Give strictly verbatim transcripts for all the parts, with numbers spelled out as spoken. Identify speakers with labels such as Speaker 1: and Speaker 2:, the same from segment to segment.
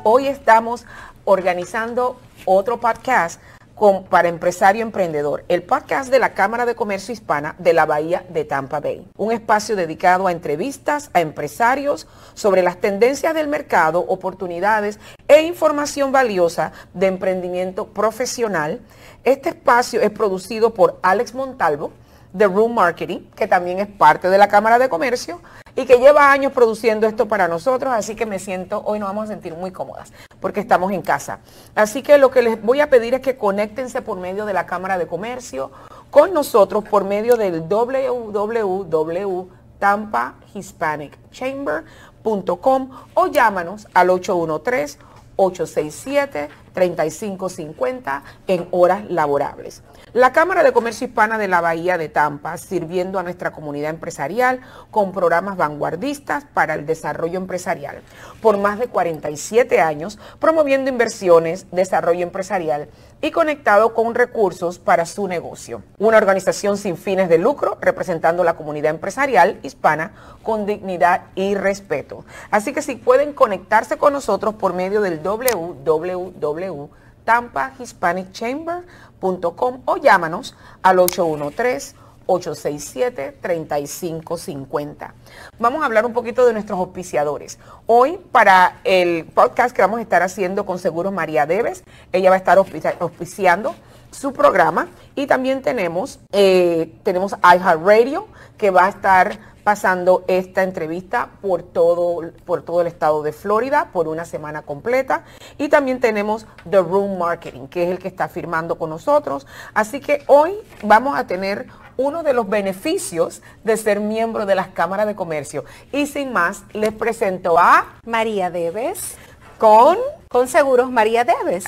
Speaker 1: hoy estamos organizando otro podcast con, para empresario emprendedor, el podcast de la Cámara de Comercio Hispana de la Bahía de Tampa Bay. Un espacio dedicado a entrevistas a empresarios sobre las tendencias del mercado, oportunidades e información valiosa de emprendimiento profesional. Este espacio es producido por Alex Montalvo, de Room Marketing, que también es parte de la Cámara de Comercio y que lleva años produciendo esto para nosotros, así que me siento, hoy nos vamos a sentir muy cómodas porque estamos en casa. Así que lo que les voy a pedir es que conéctense por medio de la Cámara de Comercio con nosotros por medio del doble u doble u doble u punto tampa hispanic chamber punto com o llámanos al ocho uno tres, ocho seis siete, tres cinco cinco cero en horas laborables. La Cámara de Comercio Hispana de la Bahía de Tampa, sirviendo a nuestra comunidad empresarial con programas vanguardistas para el desarrollo empresarial. Por más de cuarenta y siete años, promoviendo inversiones, desarrollo empresarial y conectado con recursos para su negocio. Una organización sin fines de lucro representando la comunidad empresarial hispana con dignidad y respeto. Así que si pueden conectarse con nosotros por medio del doble u doble u doble u punto tampa hispanic chamber punto com o llámanos al ocho uno tres, ocho seis siete, tres cinco cinco cero. Vamos a hablar un poquito de nuestros auspiciadores. Hoy para el podcast que vamos a estar haciendo con Seguros María Deves, ella va a estar auspiciando su programa y también tenemos, eh, tenemos iHeartRadio que va a estar pasando esta entrevista por todo, por todo el estado de Florida por una semana completa. Y también tenemos The Room Marketing, que es el que está firmando con nosotros. Así que hoy vamos a tener uno de los beneficios de ser miembro de las cámaras de comercio. Y sin más, les presento a
Speaker 2: María Deves.
Speaker 1: Con...
Speaker 2: Con Seguros María Deves.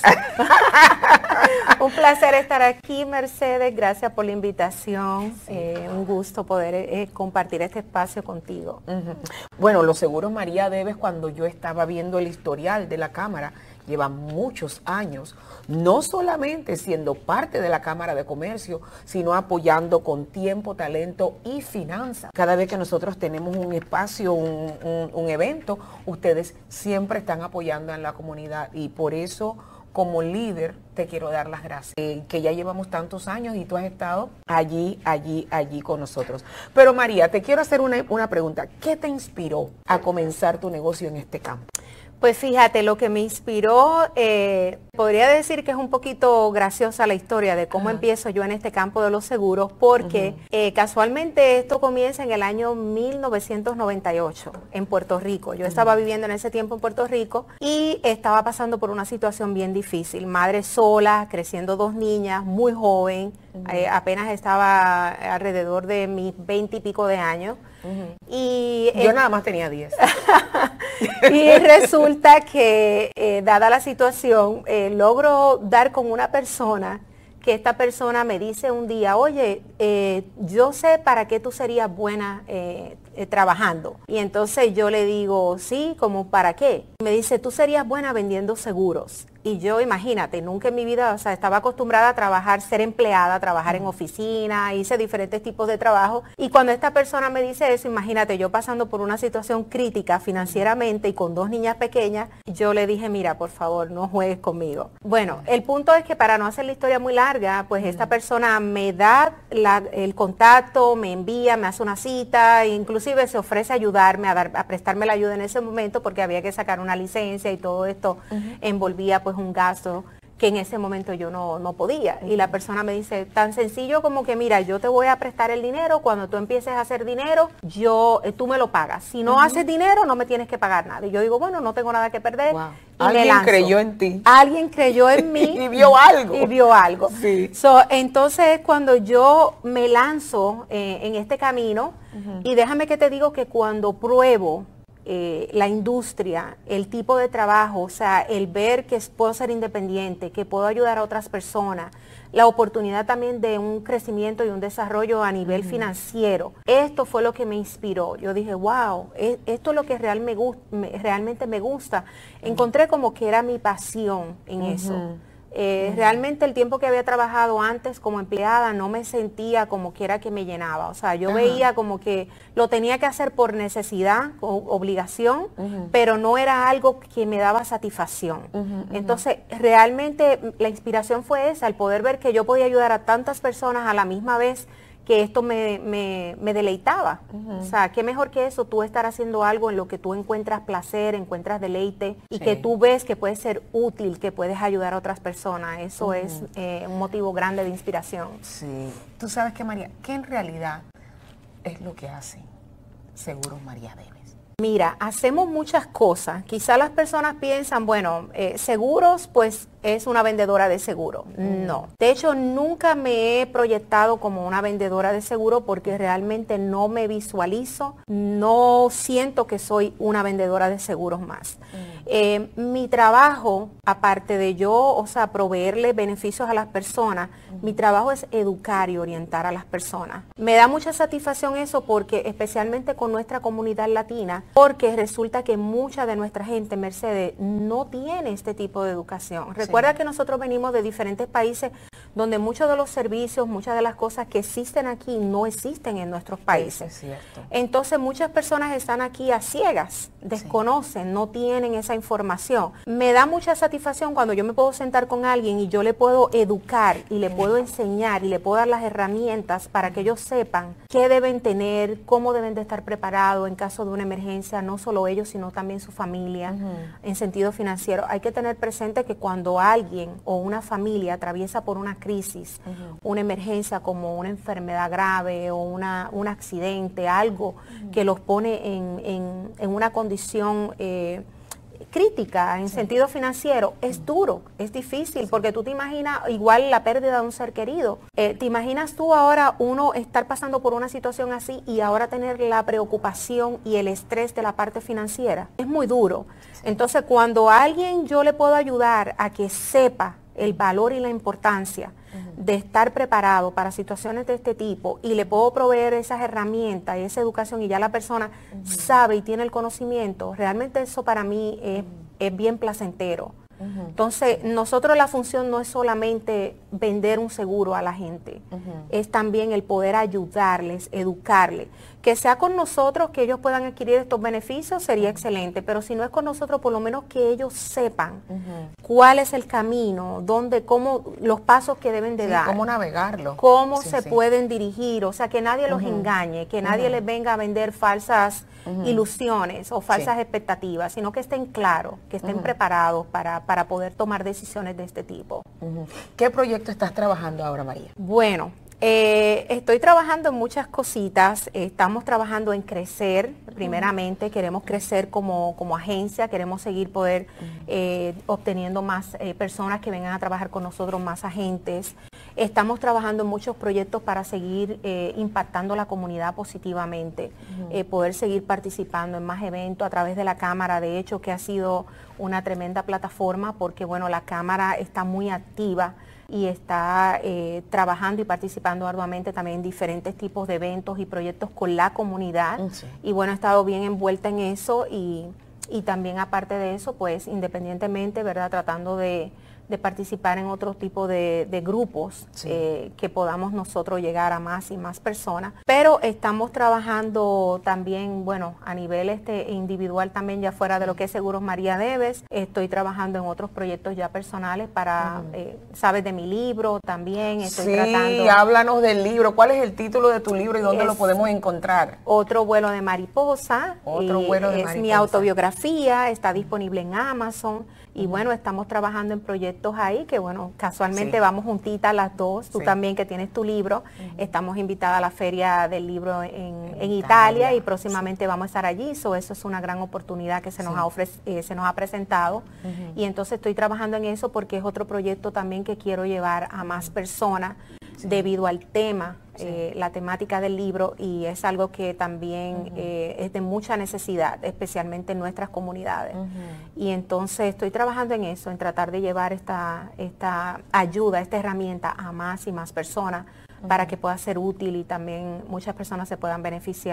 Speaker 2: Un placer estar aquí, Mercedes. Gracias por la invitación. Sí. Eh, un gusto poder eh, compartir este espacio contigo.
Speaker 1: Uh-huh. Bueno, los Seguros María Deves, cuando yo estaba viendo el historial de la Cámara, lleva muchos años, no solamente siendo parte de la Cámara de Comercio, sino apoyando con tiempo, talento y finanzas. Cada vez que nosotros tenemos un espacio, un, un, un evento, ustedes siempre están apoyando en la comunidad y por eso, como líder, te quiero dar las gracias, eh, que ya llevamos tantos años y tú has estado allí, allí, allí con nosotros. Pero María, te quiero hacer una, una pregunta. ¿Qué te inspiró a comenzar tu negocio en este campo?
Speaker 2: Pues fíjate, lo que me inspiró, eh, podría decir que es un poquito graciosa la historia de cómo uh-huh. empiezo yo en este campo de los seguros, porque uh-huh. eh, casualmente esto comienza en el año mil novecientos noventa y ocho en Puerto Rico. Yo uh-huh. estaba viviendo en ese tiempo en Puerto Rico y estaba pasando por una situación bien difícil. Madre sola, creciendo dos niñas, muy joven, uh-huh. eh, apenas estaba alrededor de mis veinte y pico de años.
Speaker 1: Uh-huh.
Speaker 2: Y
Speaker 1: yo
Speaker 2: eh,
Speaker 1: nada más tenía diez.
Speaker 2: Y resulta que, eh, dada la situación, eh, logro dar con una persona que esta persona me dice un día, oye, eh, yo sé para qué tú serías buena eh, eh, trabajando. Y entonces yo le digo, sí, ¿cómo para qué? Me dice, tú serías buena vendiendo seguros. Y yo, imagínate, nunca en mi vida, o sea, estaba acostumbrada a trabajar, ser empleada, a trabajar en oficina, hice diferentes tipos de trabajo. Y cuando esta persona me dice eso, imagínate, yo pasando por una situación crítica financieramente y con dos niñas pequeñas, yo le dije, mira, por favor, no juegues conmigo. Bueno, el punto es que para no hacer la historia muy larga, pues esta persona me da la, el contacto, me envía, me hace una cita, e inclusive se ofrece a ayudarme, a, dar, a prestarme la ayuda en ese momento porque había que sacar una licencia y todo esto uh-huh. envolvía pues un gasto que en ese momento yo no, no podía. Y la persona me dice, tan sencillo como que, mira, yo te voy a prestar el dinero, cuando tú empieces a hacer dinero, yo, eh, tú me lo pagas. Si no uh-huh. haces dinero, no me tienes que pagar nada. Y yo digo, bueno, no tengo nada que perder.
Speaker 1: Wow.
Speaker 2: Y
Speaker 1: Alguien
Speaker 2: me lanzo.
Speaker 1: creyó en ti.
Speaker 2: Alguien creyó en mí.
Speaker 1: Y vio algo.
Speaker 2: Y vio algo.
Speaker 1: Sí.
Speaker 2: So, entonces, cuando yo me lanzo eh, en este camino, uh-huh. y déjame que te digo que cuando pruebo Eh, la industria, el tipo de trabajo, o sea, el ver que puedo ser independiente, que puedo ayudar a otras personas, la oportunidad también de un crecimiento y un desarrollo a nivel uh-huh. financiero. Esto fue lo que me inspiró. Yo dije, wow, es, esto es lo que real me, me, realmente me gusta. Encontré como que era mi pasión en uh-huh. eso. Eh, uh-huh. Realmente el tiempo que había trabajado antes como empleada no me sentía como que era que me llenaba. O sea, yo uh-huh. veía como que lo tenía que hacer por necesidad o obligación, uh-huh. pero no era algo que me daba satisfacción. Uh-huh, uh-huh. Entonces, realmente la inspiración fue esa, el poder ver que yo podía ayudar a tantas personas a la misma vez, que esto me, me, me deleitaba. Uh-huh. O sea, qué mejor que eso, tú estar haciendo algo en lo que tú encuentras placer, encuentras deleite y sí. que tú ves que puedes ser útil, que puedes ayudar a otras personas. Eso uh-huh. es eh, un motivo grande de inspiración.
Speaker 1: Sí. Tú sabes que, María, ¿qué en realidad es lo que hacen Seguros María Deves?
Speaker 2: Mira, hacemos muchas cosas. Quizá las personas piensan, bueno, eh, seguros, pues es una vendedora de seguro. Mm. No. De hecho, nunca me he proyectado como una vendedora de seguro porque realmente no me visualizo, no siento que soy una vendedora de seguros más. Mm. Eh, mi trabajo, aparte de yo, o sea, proveerle beneficios a las personas, mm. mi trabajo es educar y orientar a las personas. Me da mucha satisfacción eso porque, especialmente con nuestra comunidad latina, porque resulta que mucha de nuestra gente, Mercedes, no tiene este tipo de educación. Recuerda sí. que nosotros venimos de diferentes países donde muchos de los servicios, muchas de las cosas que existen aquí no existen en nuestros países.
Speaker 1: Sí, es cierto.
Speaker 2: Entonces muchas personas están aquí a ciegas, desconocen, sí. no tienen esa información. Me da mucha satisfacción cuando yo me puedo sentar con alguien y yo le puedo educar y le sí. puedo enseñar y le puedo dar las herramientas para que ellos sepan qué deben tener, cómo deben de estar preparados en caso de una emergencia, no solo ellos, sino también su familia, uh-huh. en sentido financiero. Hay que tener presente que cuando alguien o una familia atraviesa por una crisis, uh-huh. una emergencia como una enfermedad grave o una, un accidente, algo uh-huh. que los pone en, en, en una condición eh, crítica en sí. sentido financiero, es duro, es difícil, sí. porque tú te imaginas igual la pérdida de un ser querido. Eh, ¿Te imaginas tú ahora uno estar pasando por una situación así y ahora tener la preocupación y el estrés de la parte financiera? Es muy duro. Sí. Entonces, cuando a alguien yo le puedo ayudar a que sepa el valor y la importancia uh-huh. de estar preparado para situaciones de este tipo y le puedo proveer esas herramientas y esa educación y ya la persona uh-huh. sabe y tiene el conocimiento, realmente eso para mí es, uh-huh. es bien placentero. Uh-huh. Entonces, nosotros la función no es solamente vender un seguro a la gente, uh-huh. es también el poder ayudarles, educarles. Que sea con nosotros, que ellos puedan adquirir estos beneficios, sería uh-huh. excelente, pero si no es con nosotros, por lo menos que ellos sepan uh-huh. cuál es el camino, dónde, cómo, los pasos que deben de
Speaker 1: sí,
Speaker 2: dar.
Speaker 1: Cómo navegarlo.
Speaker 2: Cómo
Speaker 1: sí,
Speaker 2: se
Speaker 1: sí.
Speaker 2: pueden dirigir, o sea, que nadie uh-huh. los engañe, que nadie uh-huh. les venga a vender falsas uh-huh. ilusiones o falsas sí. expectativas, sino que estén claros, que estén uh-huh. preparados para, para poder tomar decisiones de este tipo.
Speaker 1: Uh-huh. ¿Qué proyecto estás trabajando ahora, María?
Speaker 2: Bueno, Eh, estoy trabajando en muchas cositas, eh, estamos trabajando en crecer, primeramente, uh-huh. queremos crecer como, como agencia, queremos seguir poder uh-huh. eh, obteniendo más eh, personas que vengan a trabajar con nosotros, más agentes. Estamos trabajando en muchos proyectos para seguir eh, impactando la comunidad positivamente, uh-huh. eh, poder seguir participando en más eventos a través de la Cámara, de hecho que ha sido una tremenda plataforma porque bueno, la Cámara está muy activa y está eh, trabajando y participando arduamente también en diferentes tipos de eventos y proyectos con la comunidad. Sí. Y bueno, he estado bien envuelta en eso y, y también aparte de eso, pues independientemente, ¿verdad? Tratando de, de participar en otro tipo de, de grupos sí. eh, que podamos nosotros llegar a más y más personas. Pero estamos trabajando también, bueno, a nivel este individual también ya fuera de lo que es Seguros María Deves. Estoy trabajando en otros proyectos ya personales para, uh-huh. eh, sabes, de mi libro también. Estoy
Speaker 1: sí,
Speaker 2: tratando...
Speaker 1: háblanos del libro. ¿Cuál es el título de tu libro y dónde
Speaker 2: es
Speaker 1: lo podemos encontrar?
Speaker 2: Otro vuelo de mariposa.
Speaker 1: Otro vuelo de
Speaker 2: es
Speaker 1: mariposa.
Speaker 2: Es mi autobiografía, está disponible en Amazon. Y uh-huh. bueno, estamos trabajando en proyectos ahí que bueno, casualmente sí. vamos juntitas las dos, tú sí. también que tienes tu libro, uh-huh. estamos invitadas a la feria del libro en, en, en Italia, Italia y próximamente sí. vamos a estar allí, so, eso es una gran oportunidad que se nos, sí. ha, ofrec- eh, se nos ha presentado uh-huh. y entonces estoy trabajando en eso porque es otro proyecto también que quiero llevar a más personas sí. debido al tema. Sí. Eh, la temática del libro y es algo que también uh-huh. eh, es de mucha necesidad, especialmente en nuestras comunidades. Uh-huh. Y entonces estoy trabajando en eso, en tratar de llevar esta, esta ayuda, esta herramienta a más y más personas uh-huh. para que pueda ser útil y también muchas personas se puedan beneficiar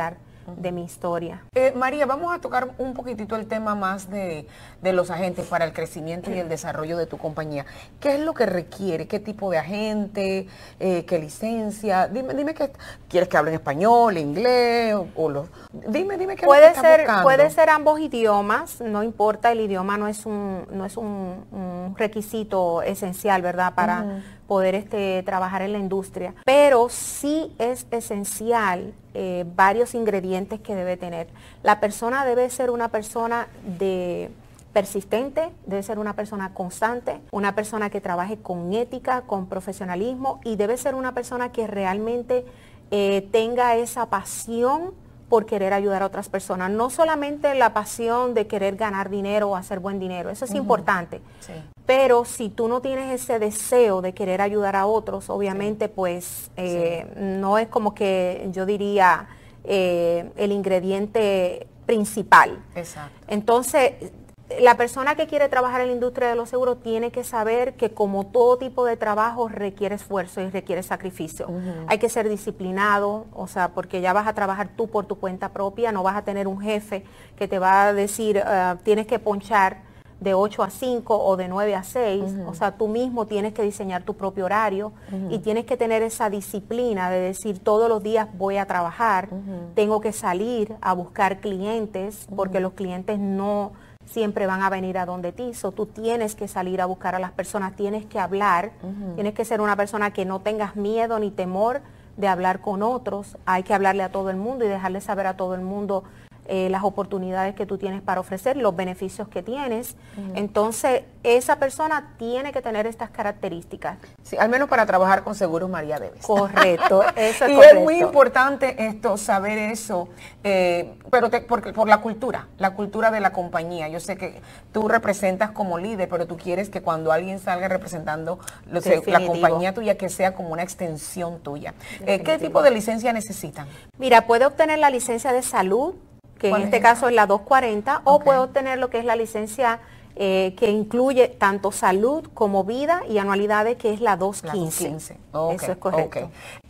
Speaker 2: uh-huh. de mi historia.
Speaker 1: Eh, María, vamos a tocar un poquitito el tema más de, de los agentes para el crecimiento y el desarrollo de tu compañía. ¿Qué es lo que requiere? ¿Qué tipo de agente? Eh, ¿Qué licencia? Dime, dime que quieres que hablen español, inglés o, o los... Dime, dime qué
Speaker 2: puede
Speaker 1: es lo que
Speaker 2: ser,
Speaker 1: estás buscando.
Speaker 2: Puede ser ambos idiomas, no importa, el idioma no es un, no es un, un requisito esencial, ¿verdad? Para uh-huh. poder este, trabajar en la industria, pero sí es esencial eh, varios ingredientes que debe tener. La persona debe ser una persona de persistente, debe ser una persona constante, una persona que trabaje con ética, con profesionalismo, y debe ser una persona que realmente eh, tenga esa pasión por querer ayudar a otras personas. No solamente la pasión de querer ganar dinero o hacer buen dinero, eso es uh-huh. importante. Sí. Pero si tú no tienes ese deseo de querer ayudar a otros, obviamente sí. pues eh, sí. no es como que yo diría eh, el ingrediente principal. Exacto. Entonces, la persona que quiere trabajar en la industria de los seguros tiene que saber que como todo tipo de trabajo requiere esfuerzo y requiere sacrificio. Uh-huh. Hay que ser disciplinado, o sea, porque ya vas a trabajar tú por tu cuenta propia, no vas a tener un jefe que te va a decir uh, tienes que ponchar de ocho a cinco o de nueve a seis, uh-huh. o sea, tú mismo tienes que diseñar tu propio horario uh-huh. y tienes que tener esa disciplina de decir todos los días voy a trabajar, uh-huh. tengo que salir a buscar clientes, uh-huh. porque los clientes no siempre van a venir a donde ti, so, tú tienes que salir a buscar a las personas, tienes que hablar, uh-huh. tienes que ser una persona que no tengas miedo ni temor de hablar con otros, hay que hablarle a todo el mundo y dejarle saber a todo el mundo eh, las oportunidades que tú tienes para ofrecer, los beneficios que tienes. Uh-huh. Entonces, esa persona tiene que tener estas características.
Speaker 1: Sí, al menos para trabajar con Seguros María Deves.
Speaker 2: Correcto, eso es
Speaker 1: y
Speaker 2: correcto.
Speaker 1: es muy importante esto, saber eso, eh, pero te, porque, por la cultura, la cultura de la compañía. Yo sé que tú representas como líder, pero tú quieres que cuando alguien salga representando lo, se, la compañía tuya, que sea como una extensión tuya. Eh, ¿Qué tipo de licencia necesitan?
Speaker 2: Mira, puede obtener la licencia de salud, que en este caso es la doscientos cuarenta, okay. o puede obtener lo que es la licencia eh, que incluye tanto salud como vida y anualidades, que es la doscientos quince.
Speaker 1: Okay,
Speaker 2: eso es correcto.
Speaker 1: Okay.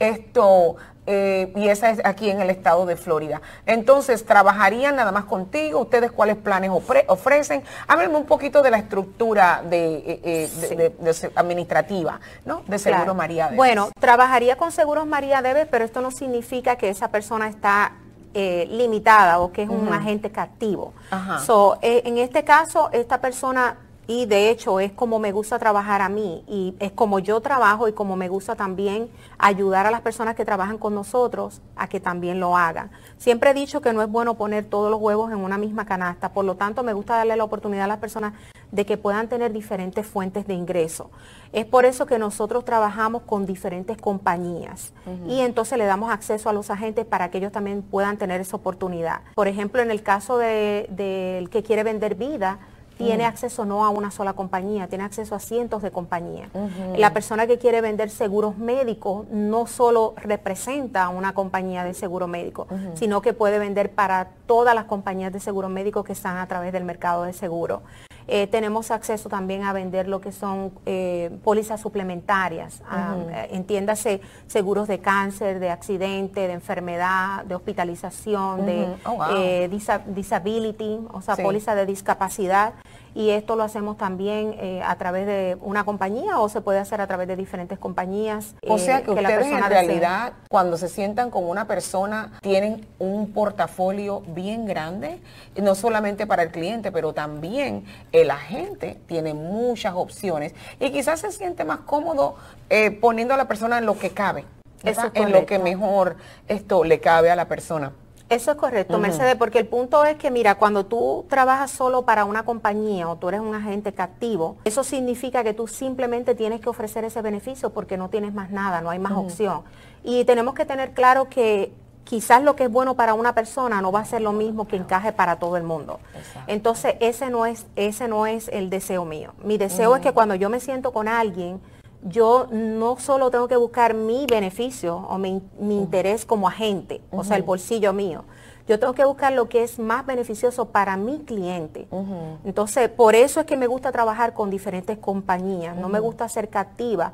Speaker 1: Esto, eh, y esa es aquí en el estado de Florida. Entonces, ¿trabajarían nada más contigo? ¿Ustedes cuáles planes ofre ofrecen? Háblenme un poquito de la estructura de, eh, eh, sí. de, de, de administrativa, ¿no? De Seguros claro. María Deves.
Speaker 2: Bueno, trabajaría con Seguros María Deves, pero esto no significa que esa persona está Eh, limitada o que es uh-huh. un agente captivo. Uh-huh. So, eh, en este caso, esta persona, y de hecho es como me gusta trabajar a mí, y es como yo trabajo y como me gusta también ayudar a las personas que trabajan con nosotros a que también lo hagan. Siempre he dicho que no es bueno poner todos los huevos en una misma canasta, por lo tanto me gusta darle la oportunidad a las personas de que puedan tener diferentes fuentes de ingreso. Es por eso que nosotros trabajamos con diferentes compañías uh-huh. y entonces le damos acceso a los agentes para que ellos también puedan tener esa oportunidad. Por ejemplo, en el caso del de, de que quiere vender vida, tiene uh-huh. acceso no a una sola compañía, tiene acceso a cientos de compañías. Uh-huh. La persona que quiere vender seguros médicos no solo representa a una compañía de seguro médico, uh-huh. sino que puede vender para todas las compañías de seguro médico que están a través del mercado de seguro. Eh, tenemos acceso también a vender lo que son eh, pólizas suplementarias, uh-huh. a, entiéndase seguros de cáncer, de accidente, de enfermedad, de hospitalización, uh-huh. de oh, wow. eh, disa disability, o sea, sí. póliza de discapacidad. Y esto lo hacemos también eh, a través de una compañía o se puede hacer a través de diferentes compañías.
Speaker 1: O eh, sea que, que ustedes la persona en realidad desea. Cuando se sientan con una persona tienen un portafolio bien grande, no solamente para el cliente, pero también el agente tiene muchas opciones y quizás se siente más cómodo eh, poniendo a la persona en lo que cabe,
Speaker 2: Eso es
Speaker 1: en lo que mejor esto le cabe a la persona.
Speaker 2: Eso es correcto, uh-huh. Mercedes, porque el punto es que, mira, cuando tú trabajas solo para una compañía o tú eres un agente captivo, eso significa que tú simplemente tienes que ofrecer ese beneficio porque no tienes más nada, no hay más uh-huh. opción. Y tenemos que tener claro que quizás lo que es bueno para una persona no va a ser lo mismo que encaje para todo el mundo. Exacto. Entonces, ese no es, ese no es el deseo mío. Mi deseo uh-huh. es que cuando yo me siento con alguien, yo no solo tengo que buscar mi beneficio o mi, mi uh-huh. interés como agente, uh-huh. o sea, el bolsillo mío. Yo tengo que buscar lo que es más beneficioso para mi cliente. Uh-huh. Entonces, por eso es que me gusta trabajar con diferentes compañías. Uh-huh. No me gusta ser captiva,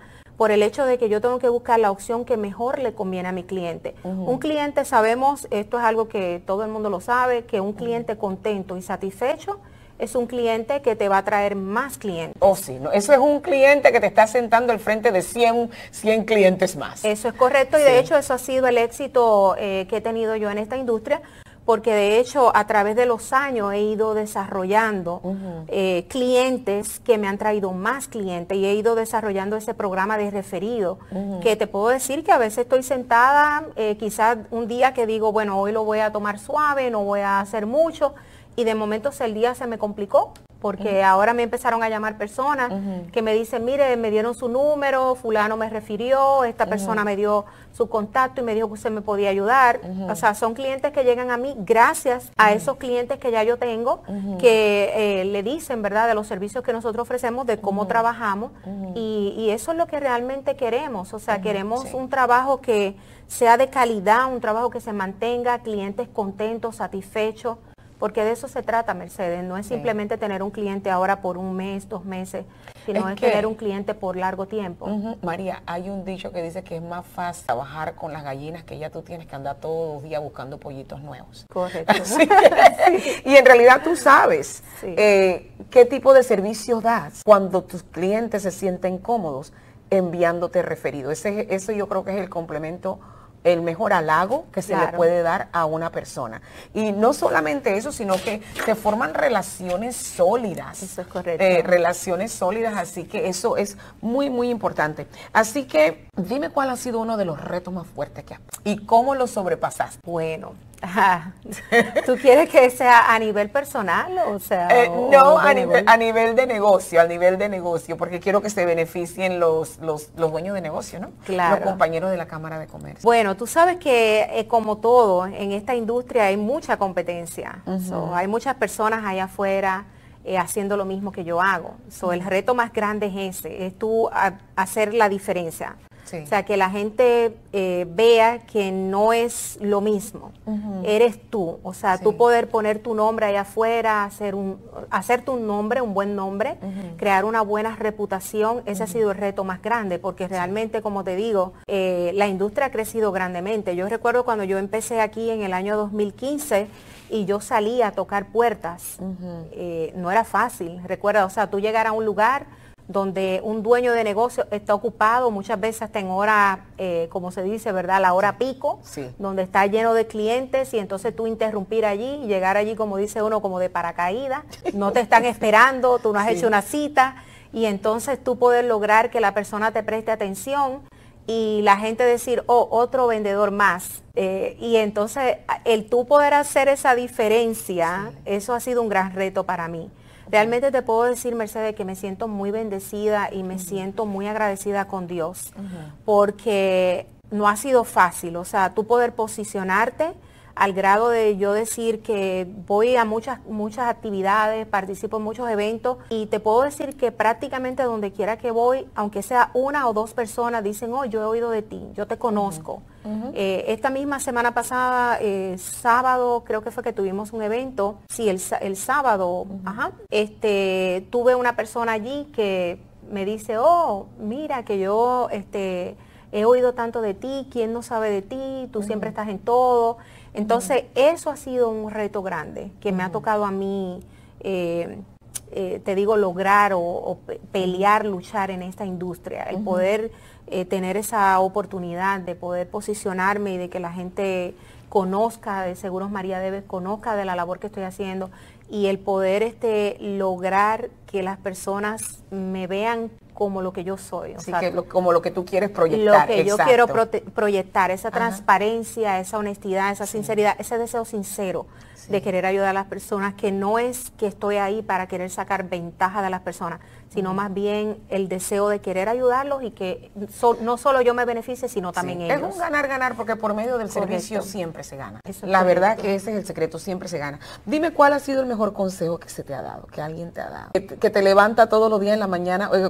Speaker 2: por el hecho de que yo tengo que buscar la opción que mejor le conviene a mi cliente. Uh-huh. Un cliente, sabemos, esto es algo que todo el mundo lo sabe, que un cliente contento y satisfecho es un cliente que te va a traer más clientes.
Speaker 1: Oh, sí, no, eso es un cliente que te está sentando al frente de cien, cien clientes más.
Speaker 2: Eso es correcto, y sí. de hecho eso ha sido el éxito eh, que he tenido yo en esta industria, porque de hecho a través de los años he ido desarrollando uh-huh. eh, clientes que me han traído más clientes, y he ido desarrollando ese programa de referido, uh-huh. que te puedo decir que a veces estoy sentada, eh, quizás un día que digo, bueno, hoy lo voy a tomar suave, no voy a hacer mucho, y de momento el día se me complicó, porque uh-huh. ahora me empezaron a llamar personas uh-huh. que me dicen, mire, me dieron su número, fulano me refirió, esta uh-huh. persona me dio su contacto y me dijo que usted me podía ayudar. Uh-huh. O sea, son clientes que llegan a mí gracias uh-huh. a esos clientes que ya yo tengo, uh-huh. que eh, le dicen, ¿verdad?, de los servicios que nosotros ofrecemos, de cómo uh-huh. trabajamos, uh-huh. y, y eso es lo que realmente queremos. O sea, uh-huh. queremos sí. un trabajo que sea de calidad, un trabajo que se mantenga, clientes contentos, satisfechos, porque de eso se trata, Mercedes. No es simplemente sí. tener un cliente ahora por un mes, dos meses, sino es, es que, tener un cliente por largo tiempo.
Speaker 1: Uh-huh. María, hay un dicho que dice que es más fácil trabajar con las gallinas que ya tú tienes que andar todos los días buscando pollitos nuevos.
Speaker 2: Correcto.
Speaker 1: Así que, sí. Y en realidad tú sabes sí. eh, qué tipo de servicios das cuando tus clientes se sienten cómodos enviándote referido. Ese, eso yo creo que es el complemento, el mejor halago que se claro. le puede dar a una persona. Y no solamente eso, sino que se forman relaciones sólidas.
Speaker 2: Eso es correcto.
Speaker 1: Eh, relaciones sólidas, así que eso es muy, muy importante. Así que dime cuál ha sido uno de los retos más fuertes que has y cómo lo sobrepasaste.
Speaker 2: Bueno, ajá. ¿Tú quieres que sea a nivel personal o sea?
Speaker 1: Eh,
Speaker 2: o,
Speaker 1: no,
Speaker 2: o
Speaker 1: a nivel, a nivel de negocio, a nivel de negocio, porque quiero que se beneficien los, los, los dueños de negocio, ¿no?
Speaker 2: Claro.
Speaker 1: Los compañeros de la Cámara de Comercio.
Speaker 2: Bueno, tú sabes que eh, como todo, en esta industria hay mucha competencia. Uh-huh. So, hay muchas personas allá afuera eh, haciendo lo mismo que yo hago. So, uh-huh. El reto más grande es ese, es tú a, hacer la diferencia. Sí. O sea, que la gente eh, vea que no es lo mismo, uh-huh. eres tú. O sea, sí. tú poder poner tu nombre allá afuera, hacer un, hacerte un nombre, un buen nombre, uh-huh. crear una buena reputación, ese uh-huh. ha sido el reto más grande, porque realmente, sí. como te digo, eh, la industria ha crecido grandemente. Yo recuerdo cuando yo empecé aquí en el año dos mil quince, y yo salí a tocar puertas, uh-huh. eh, no era fácil. Recuerda, o sea, tú llegar a un lugar donde un dueño de negocio está ocupado, muchas veces hasta en hora, eh, como se dice, ¿verdad?, la hora pico, sí. donde está lleno de clientes, y entonces tú interrumpir allí, llegar allí, como dice uno, como de paracaídas, no te están esperando, tú no has sí. hecho una cita, y entonces tú poder lograr que la persona te preste atención, y la gente decir, oh, otro vendedor más, eh, y entonces el tú poder hacer esa diferencia, sí. eso ha sido un gran reto para mí. Realmente te puedo decir, Mercedes, que me siento muy bendecida y me uh-huh. siento muy agradecida con Dios, uh-huh. porque no ha sido fácil. O sea, tú poder posicionarte al grado de yo decir que voy a muchas muchas actividades, participo en muchos eventos, y te puedo decir que prácticamente donde quiera que voy, aunque sea una o dos personas, dicen, oh, yo he oído de ti, yo te conozco. Uh-huh. Uh-huh. Eh, esta misma semana pasada, eh, sábado, creo que fue que tuvimos un evento, sí, el, el sábado, uh-huh. ajá, este, tuve una persona allí que me dice, oh, mira que yo este, he oído tanto de ti, ¿quién no sabe de ti? Tú uh-huh. siempre estás en todo. Entonces, uh-huh. eso ha sido un reto grande que uh-huh. me ha tocado a mí, eh, eh, te digo, lograr o, o pelear, luchar en esta industria, el uh-huh. poder eh, tener esa oportunidad de poder posicionarme y de que la gente conozca de Seguros María Debes, conozca de la labor que estoy haciendo, y el poder este, lograr que las personas me vean como lo que yo soy. O
Speaker 1: sí,
Speaker 2: sea,
Speaker 1: que lo, como lo que tú quieres proyectar.
Speaker 2: Lo que
Speaker 1: exacto.
Speaker 2: yo quiero prote- proyectar, esa Ajá. transparencia, esa honestidad, esa
Speaker 1: sí.
Speaker 2: sinceridad, ese deseo sincero sí. de querer ayudar a las personas, que no es que estoy ahí para querer sacar ventaja de las personas, sino uh-huh. más bien el deseo de querer ayudarlos y que so, no solo yo me beneficie, sino también
Speaker 1: sí.
Speaker 2: ellos.
Speaker 1: Es un ganar-ganar, porque por medio del
Speaker 2: correcto.
Speaker 1: Servicio siempre se gana.
Speaker 2: Eso
Speaker 1: La
Speaker 2: correcto.
Speaker 1: verdad que ese es el secreto, siempre se gana. Dime cuál ha sido el mejor consejo que se te ha dado, que alguien te ha dado, que te, que te levanta todos los días en la mañana, oye, cuando tienes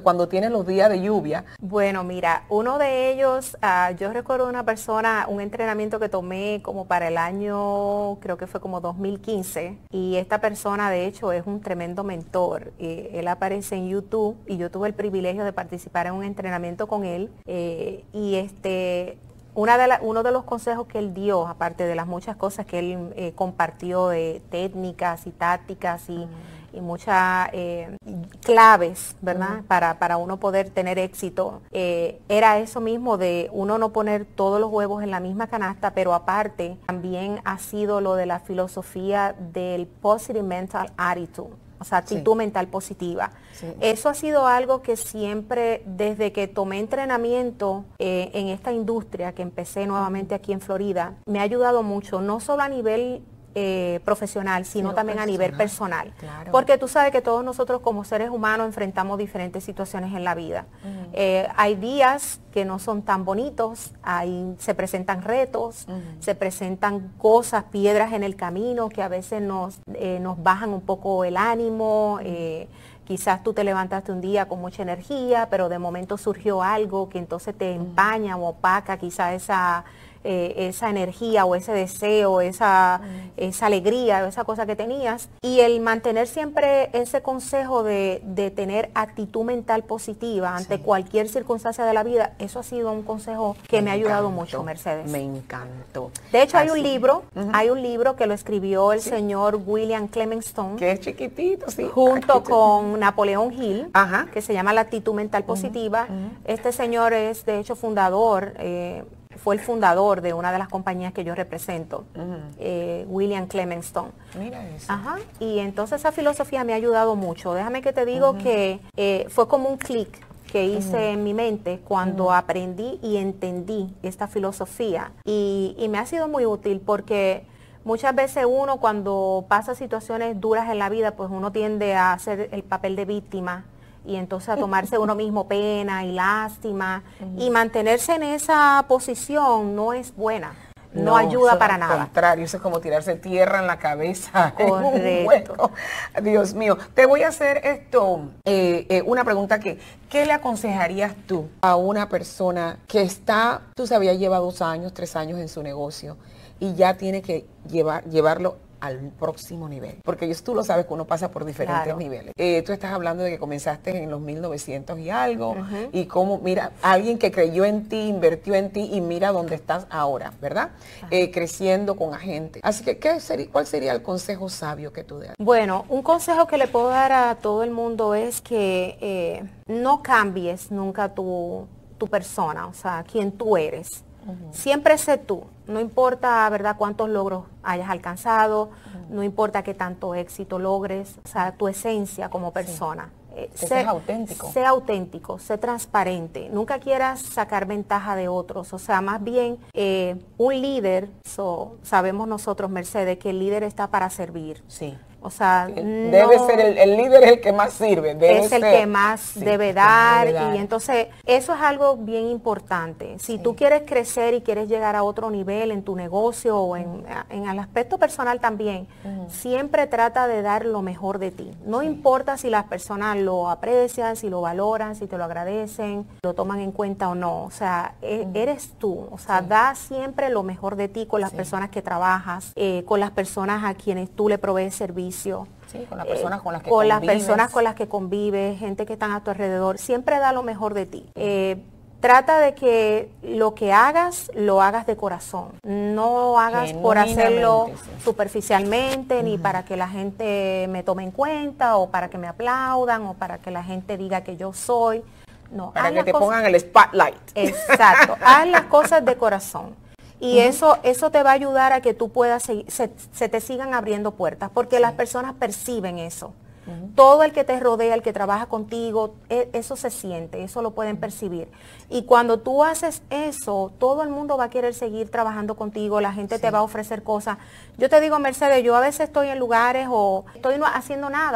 Speaker 1: vienen los días de lluvia.
Speaker 2: Bueno, mira, uno de ellos, uh, yo recuerdo una persona, un entrenamiento que tomé como para el año, creo que fue como dos mil quince, y esta persona de hecho es un tremendo mentor. Eh, él aparece en YouTube y yo tuve el privilegio de participar en un entrenamiento con él, eh, y este... Una de la, uno de los consejos que él dio, aparte de las muchas cosas que él eh, compartió de técnicas y tácticas y, mm. y muchas eh, claves, ¿verdad? Mm. Para, para uno poder tener éxito, eh, era eso mismo de uno no poner todos los huevos en la misma canasta, pero aparte también ha sido lo de la filosofía del positive mental attitude. O sea, actitud sí. mental positiva. Sí. Eso ha sido algo que siempre, desde que tomé entrenamiento eh, en esta industria, que empecé nuevamente aquí en Florida, me ha ayudado mucho, no solo a nivel eh, profesional, sino sí, también personal. a nivel personal. Claro. Porque tú sabes que todos nosotros como seres humanos enfrentamos diferentes situaciones en la vida. Uh-huh. eh, hay días que no son tan bonitos, ahí se presentan retos, uh-huh. se presentan cosas, piedras en el camino que a veces nos, eh, nos bajan un poco el ánimo, eh, quizás tú te levantaste un día con mucha energía, pero de momento surgió algo que entonces te empaña uh-huh. o opaca quizás esa... Eh, esa energía o ese deseo, esa, mm. esa alegría, esa cosa que tenías. Y el mantener siempre ese consejo de, de tener actitud mental positiva ante sí. cualquier circunstancia de la vida, eso ha sido un consejo que me, me ha ayudado encantó, mucho, Mercedes.
Speaker 1: Me encantó.
Speaker 2: De hecho,
Speaker 1: Así.
Speaker 2: hay un libro, uh-huh. hay un libro que lo escribió el
Speaker 1: sí.
Speaker 2: señor William Clement Stone.
Speaker 1: Que es chiquitito, sí.
Speaker 2: Junto
Speaker 1: Aquí
Speaker 2: con Napoleón Hill,
Speaker 1: Ajá.
Speaker 2: que se llama La actitud mental positiva. Uh-huh. Uh-huh. Este señor es, de hecho, fundador, eh, fue el fundador de una de las compañías que yo represento, uh-huh. eh, William Clement Stone.
Speaker 1: Mira eso.
Speaker 2: Ajá. Y entonces esa filosofía me ha ayudado mucho. Déjame que te digo uh-huh. que eh, fue como un clic que hice uh-huh. en mi mente cuando uh-huh. aprendí y entendí esta filosofía. Y, y me ha sido muy útil porque muchas veces uno cuando pasa situaciones duras en la vida, pues uno tiende a hacer el papel de víctima y entonces a tomarse uno mismo pena y lástima uh-huh. y mantenerse en esa posición no es buena, no, no ayuda para nada.
Speaker 1: Al contrario, eso es como tirarse tierra en la cabeza.
Speaker 2: Correcto.
Speaker 1: En un hueco. Dios mío, te voy a hacer esto, eh, eh, una pregunta que, ¿qué le aconsejarías tú a una persona que está, tú sabías, lleva dos años, tres años en su negocio y ya tiene que llevar, llevarlo al próximo nivel? Porque tú lo sabes que uno pasa por diferentes claro. niveles. Eh, tú estás hablando de que comenzaste en los mil novecientos y algo, uh-huh. y cómo, mira, alguien que creyó en ti, invirtió en ti y mira dónde estás ahora, ¿verdad? Uh-huh. Eh, creciendo con agentes. Así que, ¿qué sería, ¿cuál sería el consejo sabio que tú das?
Speaker 2: Bueno, un consejo que le puedo dar a todo el mundo es que eh, no cambies nunca tu, tu persona, o sea, quién tú eres. Uh-huh. Siempre sé tú, no importa, ¿verdad?, cuántos logros hayas alcanzado, uh-huh. no importa qué tanto éxito logres, o sea, tu esencia como persona. Sí. Eh,
Speaker 1: sé, sé auténtico.
Speaker 2: Sé auténtico, sé transparente, nunca quieras sacar ventaja de otros, o sea, más bien eh, un líder, so, sabemos nosotros, Mercedes, que el líder está para servir.
Speaker 1: Sí.
Speaker 2: O sea,
Speaker 1: debe
Speaker 2: no,
Speaker 1: ser el, el líder es el que más sirve. Debe
Speaker 2: es el
Speaker 1: ser,
Speaker 2: que más
Speaker 1: sí,
Speaker 2: debe, dar,
Speaker 1: debe dar.
Speaker 2: Y entonces eso es algo bien importante. Si sí. tú quieres crecer y quieres llegar a otro nivel en tu negocio o en, en el aspecto personal también, uh-huh. siempre trata de dar lo mejor de ti. No sí. importa si las personas lo aprecian, si lo valoran, si te lo agradecen, lo toman en cuenta o no. O sea, uh-huh. eres tú. O sea, sí. da siempre lo mejor de ti con las sí. personas que trabajas, eh, con las personas a quienes tú le provees servicio.
Speaker 1: Sí, con las personas con las que
Speaker 2: con
Speaker 1: convives.
Speaker 2: las personas con las que convives, gente que están a tu alrededor, siempre da lo mejor de ti. Eh, trata de que lo que hagas, lo hagas de corazón. No hagas por hacerlo sí. superficialmente, uh-huh. ni para que la gente me tome en cuenta, o para que me aplaudan, o para que la gente diga que yo soy. No,
Speaker 1: para que te cosas, pongan el spotlight.
Speaker 2: Exacto, haz las cosas de corazón. Y uh-huh. eso eso te va a ayudar a que tú puedas seguir, se, se te sigan abriendo puertas, porque sí. las personas perciben eso. Uh-huh. Todo el que te rodea, el que trabaja contigo, e, eso se siente, eso lo pueden percibir. Y cuando tú haces eso, todo el mundo va a querer seguir trabajando contigo, la gente sí. te va a ofrecer cosas. Yo te digo, Mercedes, yo a veces estoy en lugares o estoy no haciendo nada,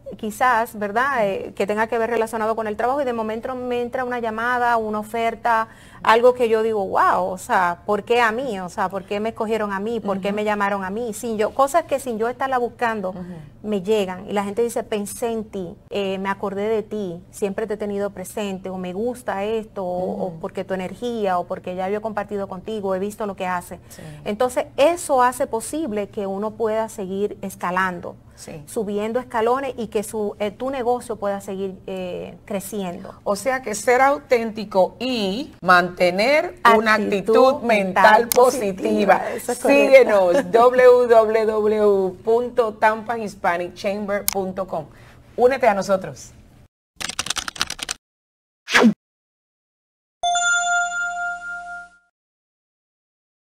Speaker 2: quizás, ¿verdad? Eh, que tenga que ver relacionado con el trabajo y de momento me entra una llamada, una oferta, algo que yo digo, wow, o sea, ¿por qué a mí? O sea, ¿por qué me escogieron a mí? ¿Por qué uh-huh. me llamaron a mí? Sin yo, cosas que sin yo estarla buscando, uh-huh. me llegan y la gente dice, pensé en ti, eh, me acordé de ti, siempre te he tenido presente, o me gusta esto, uh-huh. o, o porque tu energía, o porque ya yo he compartido contigo, he visto lo que hace. Sí. Entonces, eso hace posible que uno pueda seguir escalando. Sí. Subiendo escalones y que su, eh, tu negocio pueda seguir eh, creciendo.
Speaker 1: O sea que ser auténtico y mantener actitud una actitud mental, mental positiva. positiva. Síguenos w w w punto tampa hispanic chamber punto com. Únete a nosotros.